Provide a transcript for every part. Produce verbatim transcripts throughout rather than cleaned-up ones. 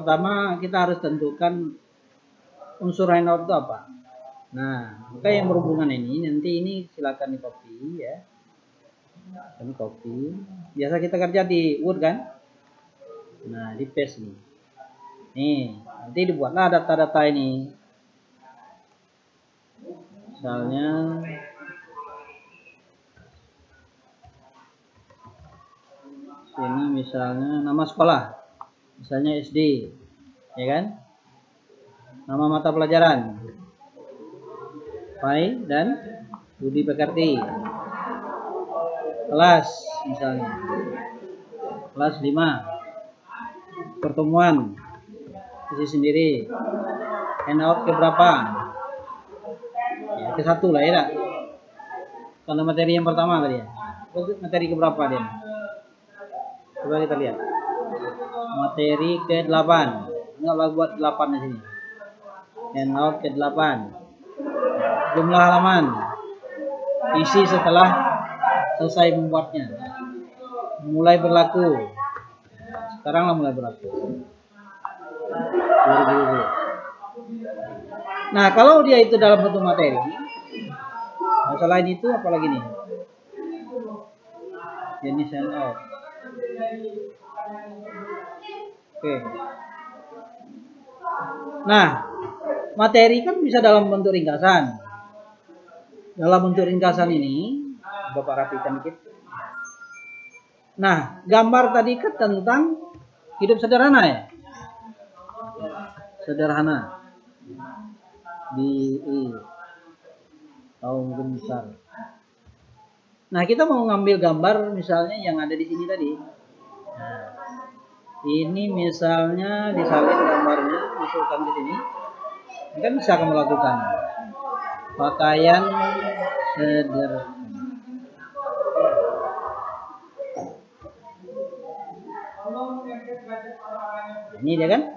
pertama kita harus tentukan unsur handout itu apa. Nah, maka yang berhubungan ini nanti ini silakan di copy ya. Kami copy. Biasa kita kerja di Word kan? Nah, di paste nih. Nih, nanti dibuatlah data-data ini. Misalnya ini misalnya nama sekolah. Misalnya S D. Ya kan? Nama mata pelajaran. Pai dan Budi Pekerti. Kelas misalnya. Kelas lima. Pertemuan isi sendiri. Handout ke berapa? Ya, ke satu lah ya. Karena materi yang pertama tadi ya. Materi ke berapa dia? Coba kita lihat. Materi ke delapan. Enggak buat delapan di sini. Handout ke delapan. Jumlah halaman. Isi setelah selesai membuatnya. Mulai berlaku. Sekarang lah mulai berlaku. Nah, kalau dia itu dalam bentuk materi, nah, selain itu apalagi nih? Jenis handout. Oke. Nah, materi kan bisa dalam bentuk ringkasan. Dalam bentuk ringkasan ini, Bapak rapikan dikit. Nah, gambar tadi kan tentang hidup sederhana ya. Sederhana. Di I. Atau mungkin besar. Nah, kita mau ngambil gambar misalnya yang ada di sini tadi. Nah, ini misalnya disalin gambarnya, masukkan di sini. Ini kan bisa kamu lakukan. Pakaian sederhana. Ini dia kan?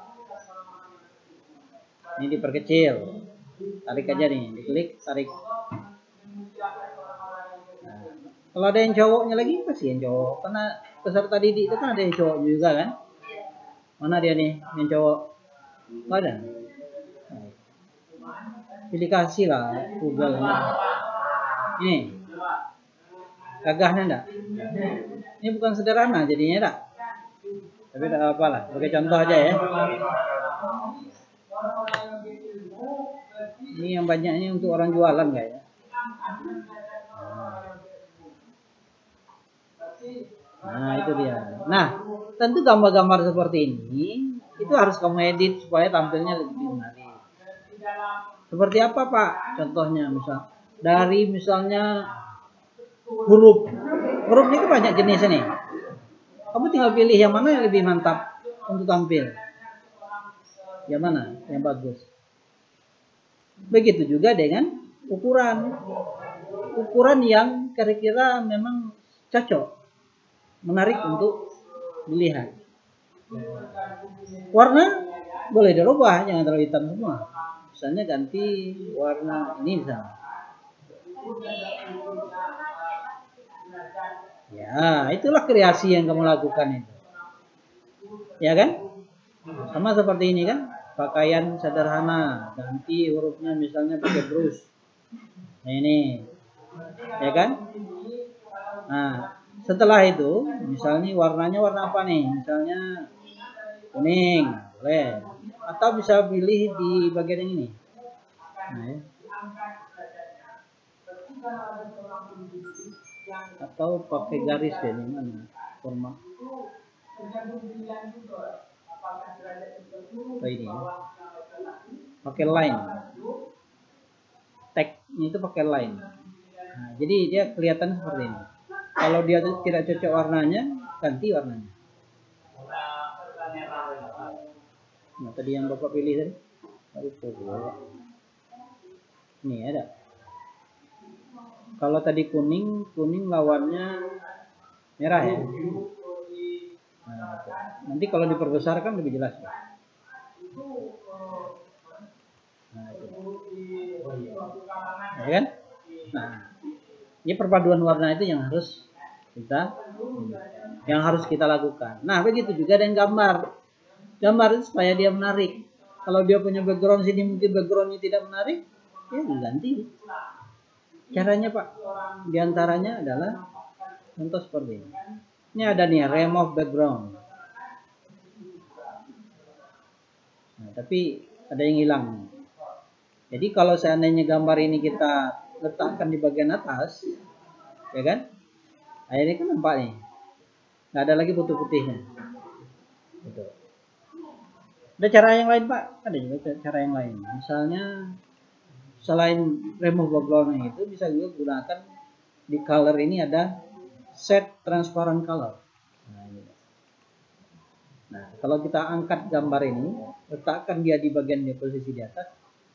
Ini diperkecil. Tarik aja nih, diklik, tarik. Nah, kalau ada yang cowoknya lagi, kasihan cowok. Karena peserta didik itu kan ada yang cowok juga kan? Mana dia nih, yang cowok? Nggak ada. Pilih kasih lah Google. Ini gagahnya enggak? Ini bukan sederhana jadinya enggak? Tapi tidak apa lah, sebagai contoh aja ya. Ini yang banyaknya untuk orang jualan kayaknya. Nah, itu dia. Nah, tentu gambar-gambar seperti ini itu harus kamu edit supaya tampilnya lebih menarik. Seperti apa, Pak? Contohnya misal dari misalnya huruf. Huruf ini kan banyak jenisnya nih. Kamu tinggal pilih yang mana yang lebih mantap untuk tampil. Yang mana yang bagus. Begitu juga dengan ukuran. Ukuran yang kira-kira memang cocok. Menarik untuk dilihat. Warna boleh dirubah, jangan terlalu hitam semua. Misalnya ganti warna ini misalnya. Ya, itulah kreasi yang kamu lakukan itu. Ya kan? Sama seperti ini kan? Pakaian sederhana, ganti hurufnya misalnya pakai brush. Nah, ini. Ya kan? Nah, setelah itu, misalnya warnanya warna apa nih? Misalnya kuning, boleh. Atau bisa pilih di bagian yang ini. Nah, ya. Atau pakai garis deh, mana format. Oh, ini. Pakai line. Tag itu pakai line. Nah, jadi dia kelihatan seperti ini. Kalau dia tidak cocok warnanya, ganti warnanya. Nah, tadi yang Bapak pilih tadi. Ini ada. Kalau tadi kuning, kuning lawannya merah ya. Nah, nanti kalau diperbesar kan lebih jelas. Ya? Nah, ya kan? Nah, ini perpaduan warna itu yang harus kita yang harus kita lakukan. Nah, begitu juga dengan gambar. gambar supaya dia menarik. Kalau dia punya background sini mungkin backgroundnya tidak menarik, ya diganti. Caranya Pak, diantaranya adalah contoh seperti ini. Ini ada nih remove background. Nah, tapi ada yang hilang. Jadi kalau seandainya gambar ini kita letakkan di bagian atas, ya kan? Akhirnya kan nampak nih, nggak ada lagi putih-putihnya. Gitu. Ada cara yang lain Pak? Ada juga cara yang lain. Misalnya selain remove background itu bisa juga gunakan di color ini ada set transparent color. Nah, ini. Nah, kalau kita angkat gambar ini, letakkan dia di bagian di posisi di atas.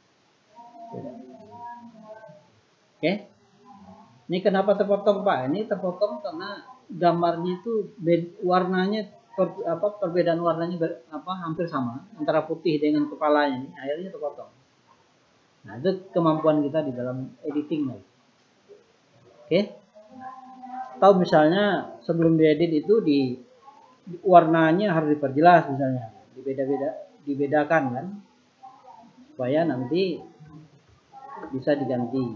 Oke. Ini kenapa terpotong Pak? Ini terpotong karena gambarnya itu warnanya per, apa perbedaan warnanya ber, apa hampir sama antara putih dengan kepalanya, ini akhirnya terpotong. Nah, itu kemampuan kita di dalam editing lagi. Oke. Atau misalnya sebelum diedit itu di, di warnanya harus diperjelas misalnya, dibeda-beda, dibedakan kan, supaya nanti bisa diganti.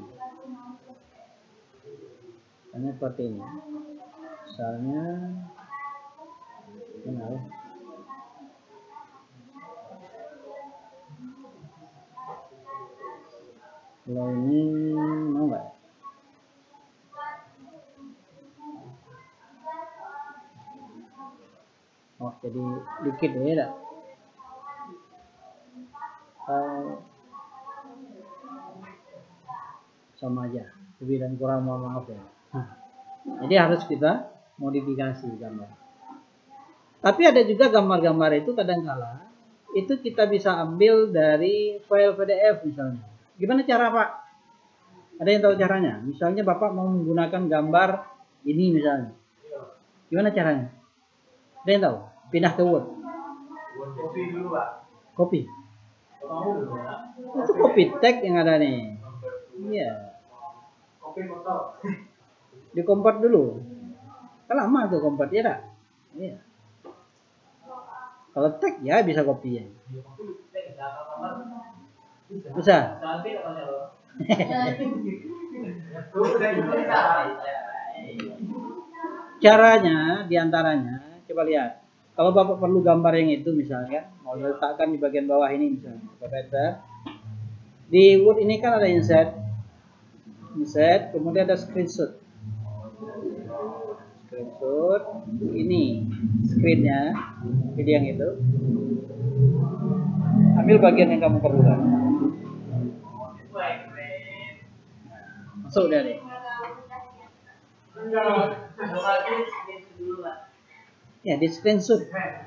Hanya seperti ini. Misalnya Nah, kalau ini mau nggak? Oh, jadi dikit ya, dah. Uh, sama aja, lebih dan kurang mohon maaf ya. Nah, jadi harus kita modifikasi gambar. Tapi ada juga gambar-gambar itu kadang-kala itu kita bisa ambil dari file P D F misalnya. Gimana cara Pak? Ada yang tahu caranya? Misalnya Bapak mau menggunakan gambar ini misalnya. Gimana caranya? Ada yang tahu? Pindah ke Word. Kopi dulu Pak. Copy. Itu copy tag yang ada nih. Iya. Kopi foto. Di convert dulu. Kan lama tuh convert ya tak? Iya. Kalau tag ya bisa copy ya. Bisa. Caranya diantaranya coba lihat. Kalau Bapak perlu gambar yang itu misalnya, mau letakkan di bagian bawah ini misalnya, Bapak enter. Di Word ini kan ada insert, insert, kemudian ada screenshot. Screenshot ini screennya, pilih yang itu. Ambil bagian yang kamu perlukan. Masuk udah deh. Ya di screenshot.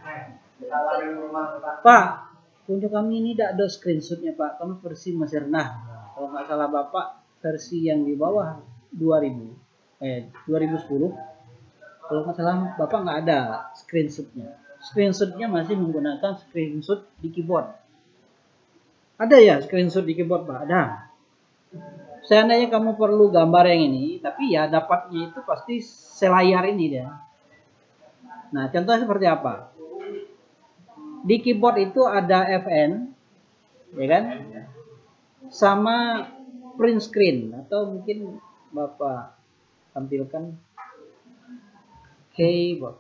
Pak, untuk kami ini tidak ada screenshotnya Pak, kami versi masih rendah. Kalau nggak salah Bapak versi yang di bawah dua ribu, eh dua ribu sepuluh. Kalau nggak salah Bapak nggak ada screenshotnya. Screenshotnya masih menggunakan screenshot di keyboard. Ada ya screenshot di keyboard Pak? Ada. Seandainya kamu perlu gambar yang ini, tapi ya dapatnya itu pasti selayar ini dia. Nah, contohnya seperti apa? Di keyboard itu ada F N, ya kan? Sama print screen, atau mungkin Bapak tampilkan keyboard.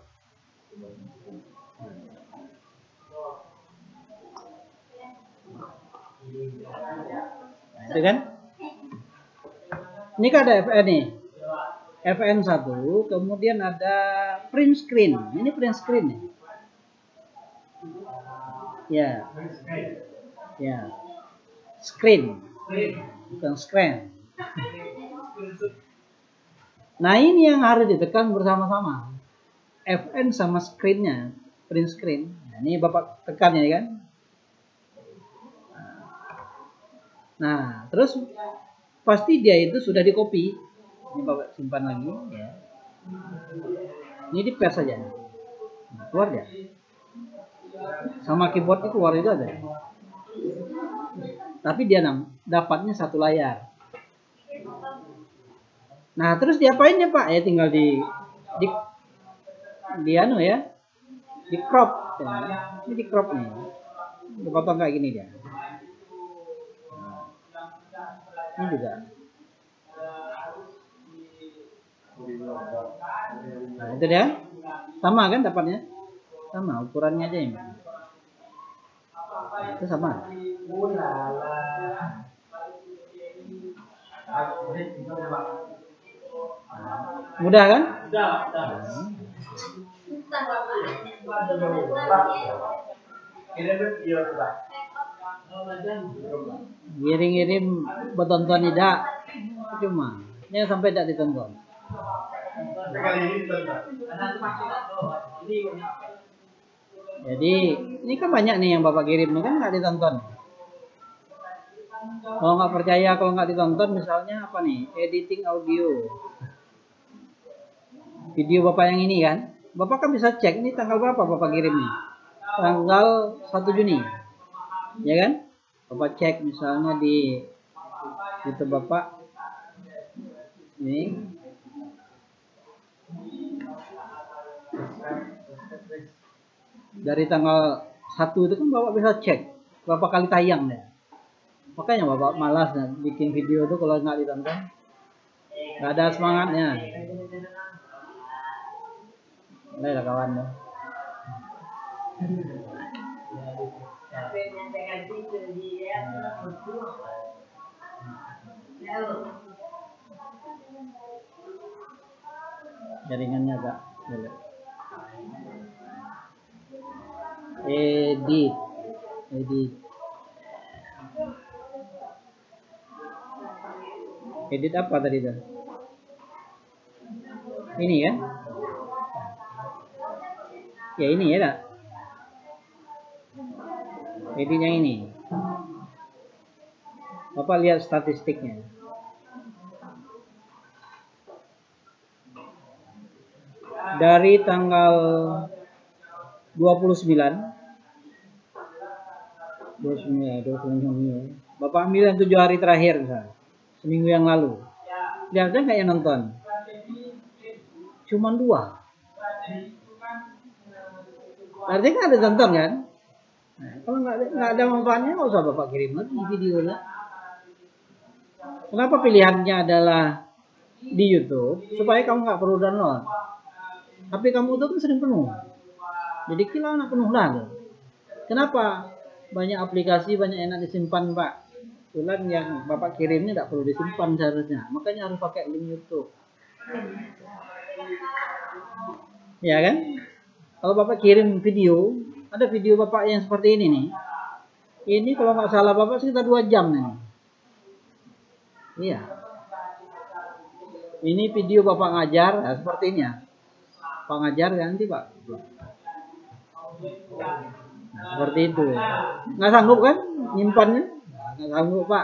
Nah, itu kan? Ini kan ada F N nih. F N satu, kemudian ada print screen. Ini print screen nih. Ya. Ya. Screen. Bukan screen. Nah, ini yang harus ditekan bersama-sama. F N sama screen-nya, print screen. Nah, ini Bapak tekan ya kan? Nah, terus pasti dia itu sudah di copy. Ini Bapak simpan lagi ya. Ini di paste saja. Nah, keluar ya. Sama keyboardnya keluar itu aja. Tapi dia dapatnya satu layar. Nah, terus diapain ya Pak? Ya tinggal di di di anu ya. Di crop Ini di crop nih. Dipotong kayak gini dia. Ini juga. Nah, itu dia. Sama kan dapatnya? Sama, ukurannya aja ini. Nah, itu sama. Mudah kan? Ngirim-ngirim bertonton tidak cuma ini sampai tidak ditonton. Jadi ini kan banyak nih yang Bapak kirim nih kan nggak ditonton. Kalau nggak percaya kalau nggak ditonton misalnya apa nih, editing audio video Bapak yang ini kan, Bapak kan bisa cek ini tanggal berapa Bapak kirim nih, tanggal satu Juni ya kan. Bapak cek misalnya di YouTube Bapak ini dari tanggal satu itu kan Bapak bisa cek berapa kali tayang deh. Makanya Bapak malas nah, bikin video itu kalau nggak ditonton, nggak ada semangatnya. Ini lah kawan dong. Jaringannya agak jelek. Edit, edit, edit apa tadi tuh? Ini kan? Ya ini ya tak? Edit yang ini. Bapak lihat statistiknya. Dari tanggal dua puluh sembilan dua puluh sembilan dua puluh sembilan Bapak ambil yang tujuh hari terakhir misalnya, seminggu yang lalu. Lihat nggak yang nonton? Cuman dua. Artinya kan ada tonton kan? Nah, kalau nggak nggak ada manfaatnya nggak usah Bapak kirim lagi videonya. Kenapa pilihannya adalah di YouTube? Supaya kamu nggak perlu download. Tapi kamu itu kan sering penuh. Jadi kira anak penuh lah. Kenapa? Banyak aplikasi, banyak enak disimpan Pak. Tulan yang Bapak kirimnya tidak perlu disimpan seharusnya. Makanya harus pakai link YouTube. Ya kan? Kalau Bapak kirim video, ada video Bapak yang seperti ini nih. Ini kalau nggak salah Bapak sekitar dua jam nih. Iya. Ini video Bapak ngajar, nah, seperti ini ya. Pak ngajar ganti Pak. Nah, seperti itu. Nggak sanggup kan nyimpannya? Nggak sanggup Pak.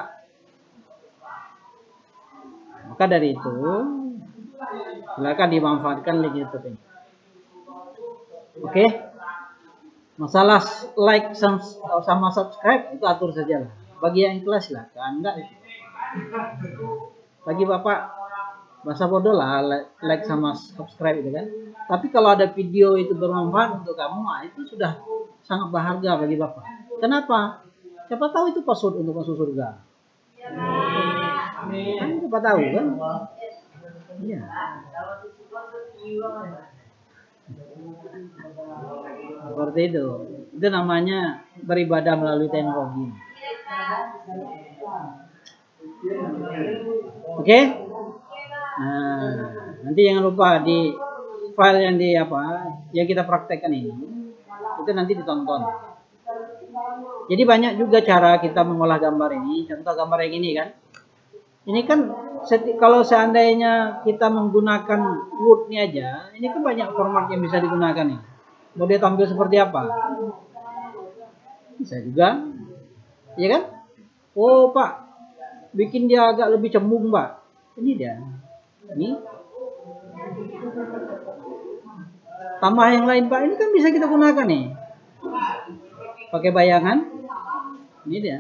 Maka dari itu silakan dimanfaatkan link YouTube ini. Oke. Masalah like sama subscribe itu atur saja lah. Bagi yang ikhlas lah, kan enggak itu. Bagi Bapak masa bodoh lah like sama subscribe itu kan. Tapi kalau ada video itu bermanfaat untuk kamu, nah itu sudah sangat berharga bagi Bapak. Kenapa? Siapa tahu itu password untuk masuk surga. Kan siapa tahu kan? Iya. Seperti itu. Itu namanya beribadah melalui teknologi. Oke? Okay? Nah, nanti jangan lupa di file yang di apa yang kita praktekkan ini itu nanti ditonton. Jadi banyak juga cara kita mengolah gambar ini. Contoh gambar yang ini kan. Ini kan kalau seandainya kita menggunakan Word ini aja, ini kan banyak format yang bisa digunakan nih. Mau dia tampil seperti apa? Bisa juga. Iya kan? Oh, Pak. Bikin dia agak lebih cembung, Pak. Ini dia. Ini. Tambah yang lain, Pak. Ini kan bisa kita gunakan nih. Pakai bayangan. Ini dia.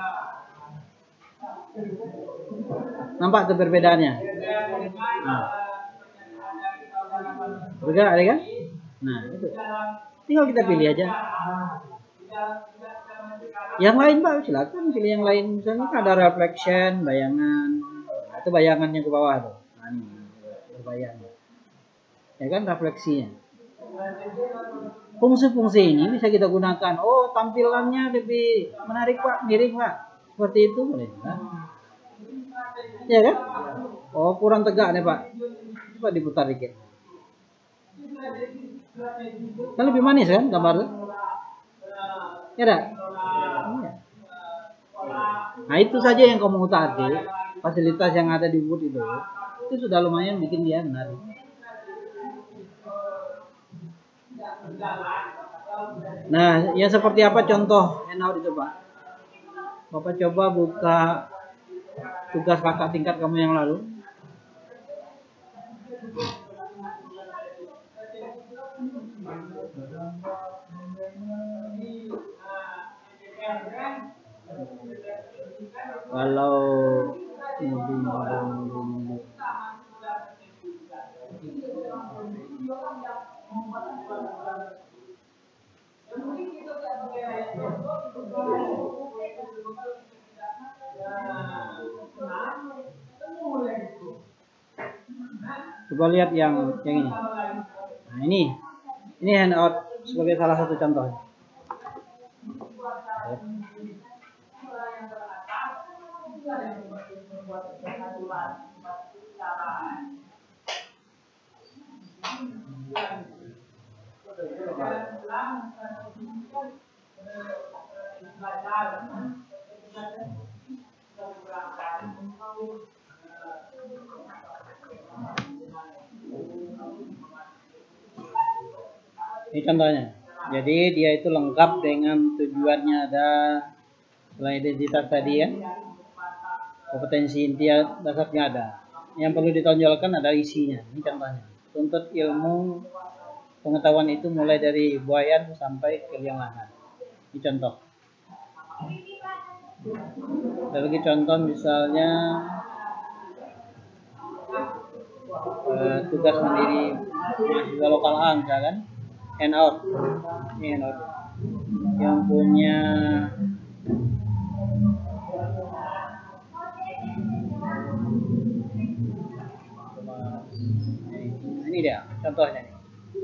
Nampak tuh perbedaannya. Nah. Bergerak ada kan? Nah, itu. tinggal kita pilih aja. Yang lain Pak, silakan pilih yang lain. Misalnya ada reflection, bayangan. Nah, itu bayangannya ke bawah tuh. Nah, ini berbayang. Ya kan refleksinya. Fungsi-fungsi ini bisa kita gunakan. Oh, tampilannya lebih menarik Pak, miring Pak. Seperti itu boleh. Nah. Ya kan? Oh, kurang tegak nih Pak. Coba diputar dikit. Kan lebih manis kan gambar tuh? Ya dah. Iya. Nah itu saja yang kamu tadi, fasilitas yang ada di booth itu, itu sudah lumayan bikin dia menarik. Nah, yang seperti apa contoh handout itu Pak? Bapak coba buka tugas kakak tingkat kamu yang lalu. Kalau coba lihat yang yang ini. Nah ini, ini handout sebagai salah satu contoh. Ini contohnya. Jadi dia itu lengkap dengan tujuannya, ada selain identitas tadi ya, kompetensi inti dasarnya ada. Yang perlu ditonjolkan adalah isinya. Ini contohnya. Tuntut ilmu pengetahuan itu mulai dari buayan sampai ke liang lahat. Ini contoh. Ada lagi contoh misalnya eh, tugas mandiri mahasiswa lokal A misalkan. Handout, ini handout yang punya ini dia contohnya nih.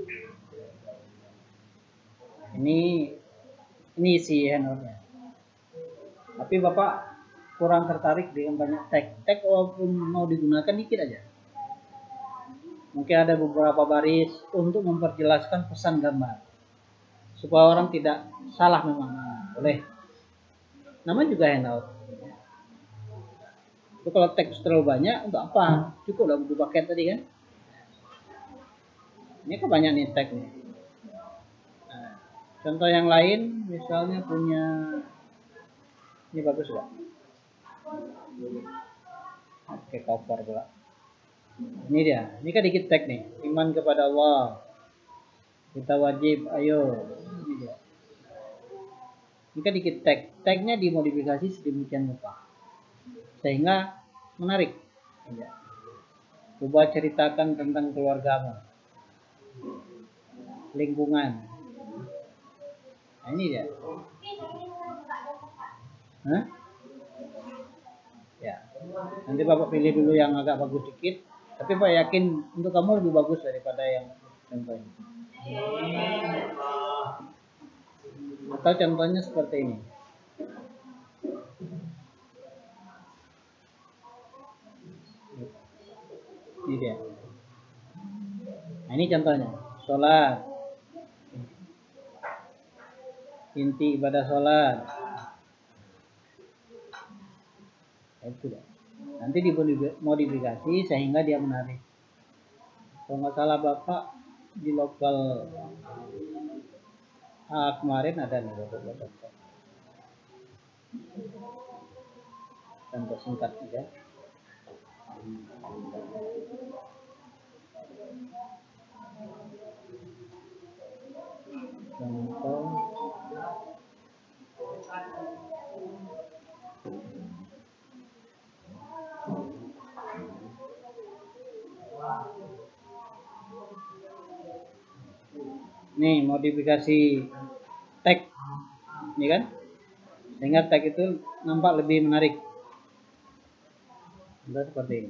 Ini ini isi handoutnya. Tapi Bapak kurang tertarik dengan banyak tag. Tag walaupun mau digunakan dikit aja. Mungkin ada beberapa baris untuk memperjelaskan pesan gambar supaya orang tidak salah memang. Boleh. Nama juga handout. Itu kalau teks terlalu banyak untuk apa? Cukup lah buku paket tadi kan. Ini kan banyak nih tag nih. Nah, contoh yang lain misalnya punya ini bagus gak? Oke, cover pula. Ini dia, ini kan dikit tag nih. Iman kepada Allah, kita wajib, ayo. Ini dia. Ini kan dikit tag. Tagnya dimodifikasi sedemikian rupa sehingga menarik. Ya. Coba ceritakan tentang keluargamu, lingkungan. Nah, ini dia. Hah? Ya. Nanti Bapak pilih dulu yang agak bagus dikit. Tapi Pak yakin untuk kamu lebih bagus daripada yang contoh ini. Atau contohnya seperti ini. Ini dia. Nah, ini contohnya. Sholat. Inti ibadah sholat. Itu dia. Nanti dimodifikasi sehingga dia menarik. Kalau nggak salah Bapak di lokal ah, kemarin ada nih Bapak contoh. Contoh singkat saja. Contoh nih modifikasi tag, ini kan, sehingga tag itu nampak lebih menarik. Nah, seperti ini.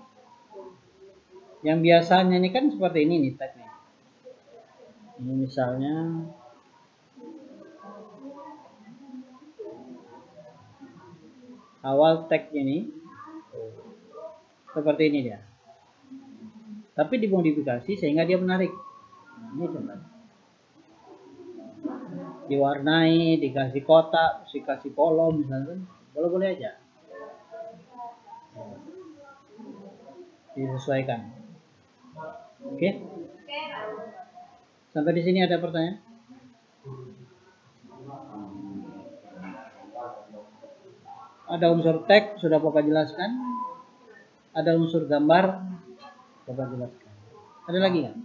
Yang biasanya ini kan seperti ini nih tagnya. Ini misalnya awal tag ini seperti ini dia. Tapi dimodifikasi sehingga dia menarik. Nah, ini coba. Diwarnai, dikasih kotak, dikasih kolom misalnya, boleh-boleh aja. Disesuaikan. Oke? Sampai di sini ada pertanyaan? Ada unsur tag sudah Bapak jelaskan. Ada unsur gambar Bapak jelaskan. Ada lagi nggak?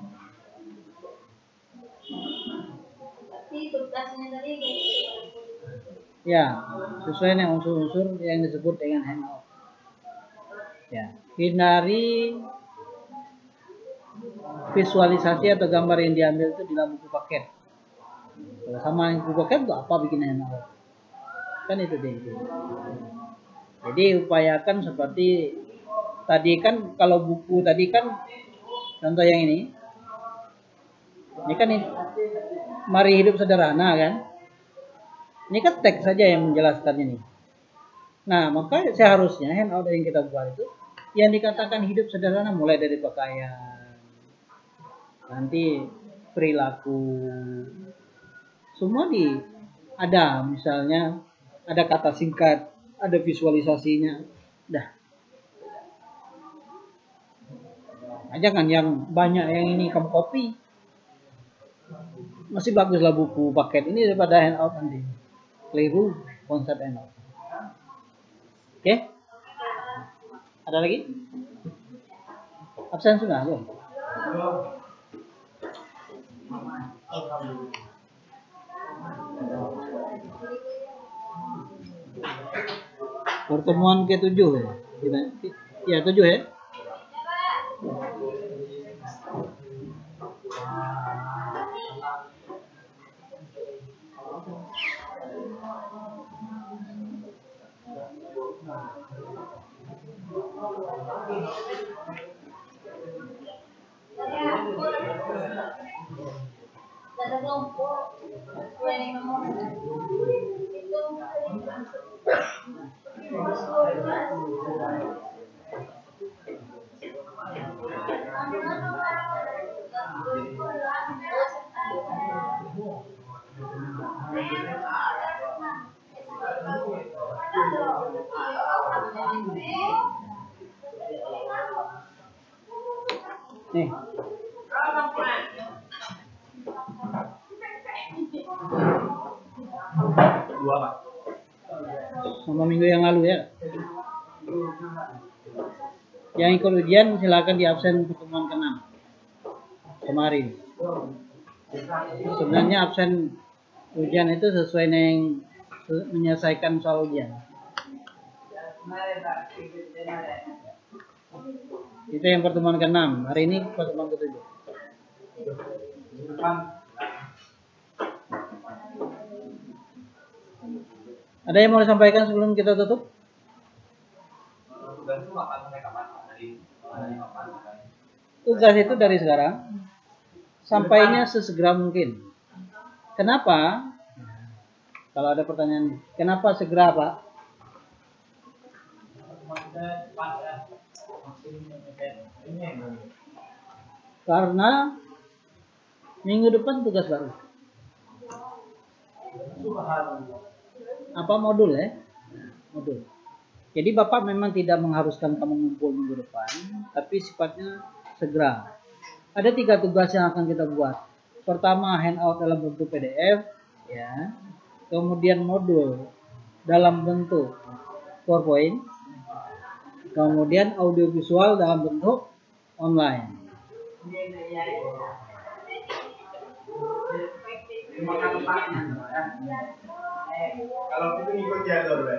Ya, sesuai dengan unsur-unsur yang disebut dengan handout. Ya, hindari visualisasi atau gambar yang diambil itu di dalam buku paket. Kalau sama yang buku paket, tuh apa bikin handout? Kan itu dia. Jadi upayakan seperti tadi kan, kalau buku tadi kan contoh yang ini. Ini kan ini, Mari Hidup Sederhana kan. Ini kan teks saja yang menjelaskan ini. Nah, maka seharusnya handout yang kita buat itu yang dikatakan hidup sederhana, mulai dari pakaian, nanti perilaku, semua di ada, misalnya ada kata singkat, ada visualisasinya, dah. Nah, jangan yang banyak yang ini kamu copy. Masih baguslah buku paket ini daripada handout nanti. Keliru konsep handout. Oke? Okay? Ada lagi? Absen sudah belum? Pertemuan ketujuh ya? Ya, tujuh ya? Nih. Dua, Pak. Sama minggu yang lalu ya. Yang ikut ujian silakan di absen pertemuan keenam kemarin. Sebenarnya absen ujian itu sesuai dengan menyelesaikan soal ujian. Itu yang pertemuan keenam. Hari ini pertemuan ketujuh. Ada yang mau disampaikan sebelum kita tutup? Tugas itu dari sekarang, sampainya sesegera mungkin. Kenapa? Kalau ada pertanyaan, kenapa segera, Pak? Karena minggu depan tugas baru. Apa modul ya? Modul. Jadi Bapak memang tidak mengharuskan kamu ngumpul minggu depan, tapi sifatnya segera. Ada tiga tugas yang akan kita buat. Pertama, handout dalam bentuk P D F, ya. Kemudian modul dalam bentuk PowerPoint. Kemudian audiovisual dalam bentuk online. Kalau itu ikut jalur, Pak.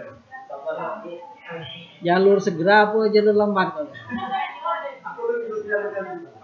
Jalur segera apa jalur lambat? Aku ikut jalur.